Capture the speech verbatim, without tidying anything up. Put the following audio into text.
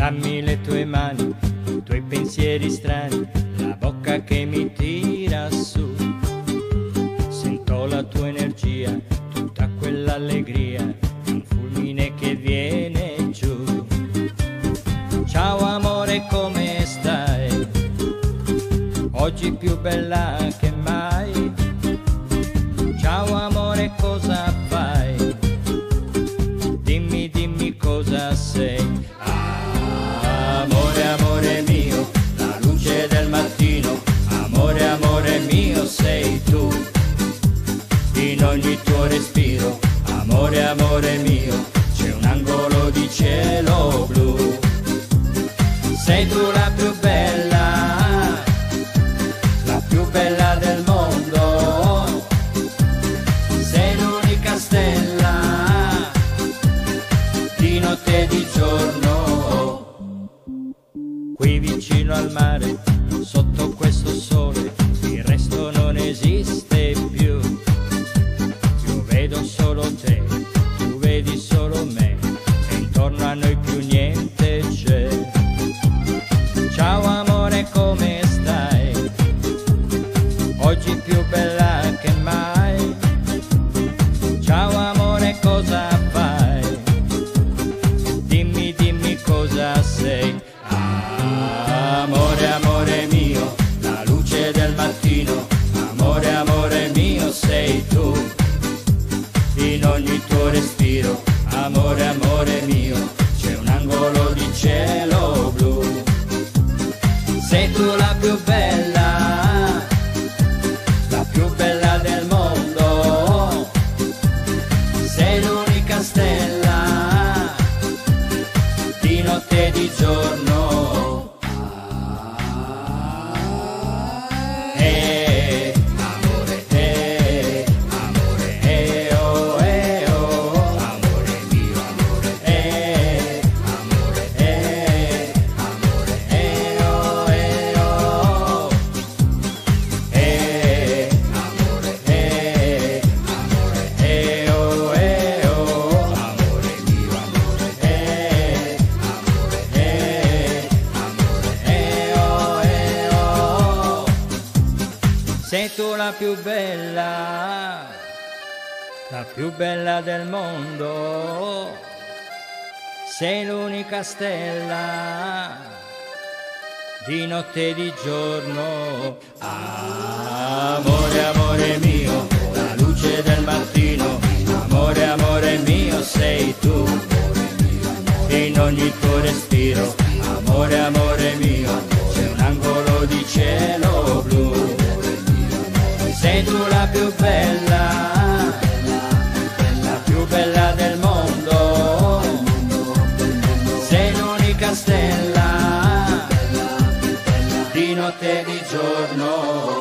Dammi le tue mani, i tuoi pensieri strani, la bocca che mi tira su. Sento la tua energia, tutta quell'allegria, un fulmine che viene giù. Ciao amore, come stai? Oggi più bella che mai. Ciao amore, cosa fai? Dimmi, dimmi cosa sei. Amore, amore mio, la luce del mattino. Amore, amore mio, sei tu. In ogni tuo respiro. Amore, amore mio, c'è un angolo di cielo blu. Sei tu la più bella, la più bella del mondo. Sei l'unica stella, di notte e di giorno. Qui vicino al mare, sotto questo sole, il resto non esiste più. Io vedo solo te, tu vedi solo me, e intorno a noi più niente c'è. Ciao amore, come stai? Oggi più bella che mai. Ciao amore, cosa fai? Dimmi, dimmi cosa sei. Amore, amore mio, la luce del mattino. Amore, amore mio, sei tu. In ogni tuo respiro. Amore, amore mio, c'è un angolo di cielo blu. Sei tu la più bella, la più bella del mondo. Sei l'unica stella, di notte e di giorno. Eh, amore, eh, amore, eh, oh, eh, oh. Amore mio, amore, eh, amore, eh, amore, eh, oh, eh, oh. Eh, amore, eh, amore, eh, oh, eh, oh. Amore mio, amore, eh, amore, eh, amore, eh, oh, eh, oh. Sei tu la più bella, la più bella del mondo. Sei l'unica stella, di notte e di giorno. Amore, amore mio, la luce del mattino. Amore, amore mio, sei tu. In ogni tuo respiro. Amore, amore mio, c'è un angolo di cielo blu. Sei tu la più bella, la più bella del mondo. Sei l'unica stella, di notte e di giorno.